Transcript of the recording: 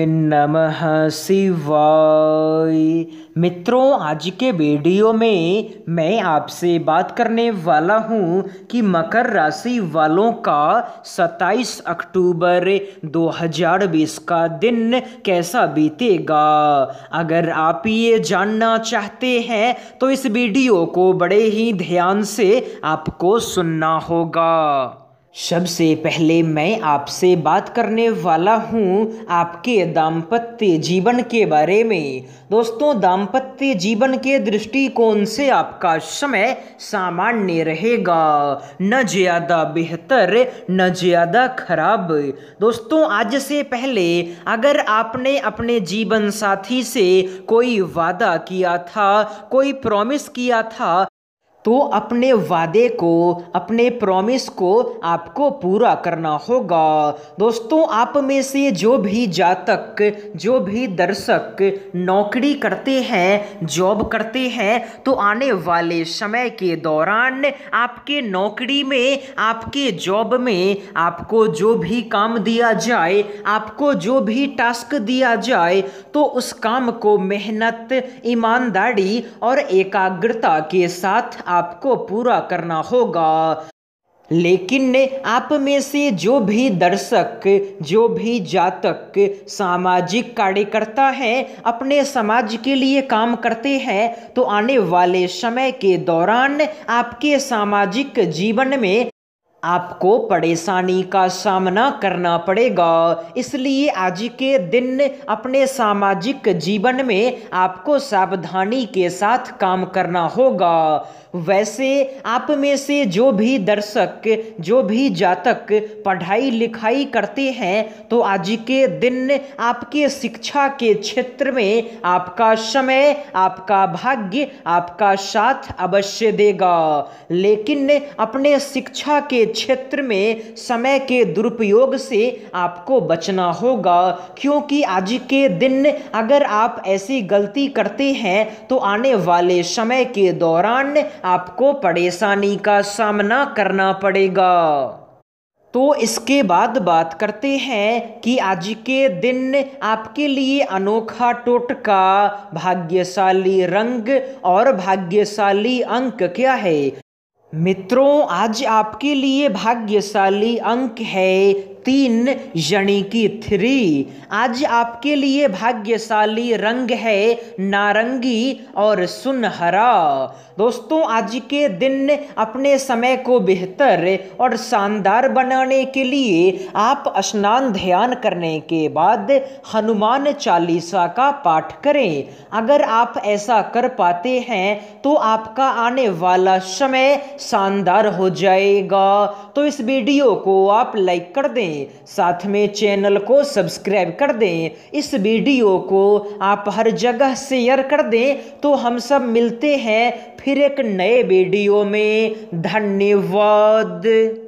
नमः शिवाय। मित्रों, आज के वीडियो में मैं आपसे बात करने वाला हूं कि मकर राशि वालों का 27 अक्टूबर 2020 का दिन कैसा बीतेगा। अगर आप ये जानना चाहते हैं तो इस वीडियो को बड़े ही ध्यान से आपको सुनना होगा। सबसे पहले मैं आपसे बात करने वाला हूँ आपके दाम्पत्य जीवन के बारे में। दोस्तों, दाम्पत्य जीवन के दृष्टिकोण से आपका समय सामान्य रहेगा, न ज़्यादा बेहतर न ज़्यादा खराब। दोस्तों, आज से पहले अगर आपने अपने जीवन साथी से कोई वादा किया था, कोई प्रॉमिस किया था, तो अपने वादे को, अपने प्रॉमिस को आपको पूरा करना होगा। दोस्तों, आप में से जो भी जातक, जो भी दर्शक नौकरी करते हैं, जॉब करते हैं, तो आने वाले समय के दौरान आपके नौकरी में, आपके जॉब में आपको जो भी काम दिया जाए, आपको जो भी टास्क दिया जाए, तो उस काम को मेहनत, ईमानदारी और एकाग्रता के साथ आपको पूरा करना होगा। लेकिन आप में से जो भी दर्शक, जो भी जातक सामाजिक कार्यकर्ता हैं, अपने समाज के लिए काम करते हैं, तो आने वाले समय के दौरान आपके सामाजिक जीवन में आपको परेशानी का सामना करना पड़ेगा। इसलिए आज के दिन अपने सामाजिक जीवन में आपको सावधानी के साथ काम करना होगा। वैसे आप में से जो भी दर्शक, जो भी जातक पढ़ाई लिखाई करते हैं, तो आज के दिन आपके शिक्षा के क्षेत्र में आपका समय, आपका भाग्य आपका साथ अवश्य देगा। लेकिन अपने शिक्षा के क्षेत्र में समय के दुरुपयोग से आपको बचना होगा, क्योंकि आज के दिन अगर आप ऐसी गलती करते हैं तो आने वाले समय के दौरान आपको परेशानी का सामना करना पड़ेगा। तो इसके बाद बात करते हैं कि आज के दिन आपके लिए अनोखा टोटका, भाग्यशाली रंग और भाग्यशाली अंक क्या है। मित्रों, आज आपके लिए भाग्यशाली अंक है 3 यानी कि 3। आज आपके लिए भाग्यशाली रंग है नारंगी और सुनहरा। दोस्तों, आज के दिन अपने समय को बेहतर और शानदार बनाने के लिए आप स्नान ध्यान करने के बाद हनुमान चालीसा का पाठ करें। अगर आप ऐसा कर पाते हैं तो आपका आने वाला समय शानदार हो जाएगा। तो इस वीडियो को आप लाइक कर दें, साथ में चैनल को सब्सक्राइब कर दें। इस वीडियो को आप हर जगह शेयर कर दें। तो हम सब मिलते हैं फिर एक नए वीडियो में। धन्यवाद।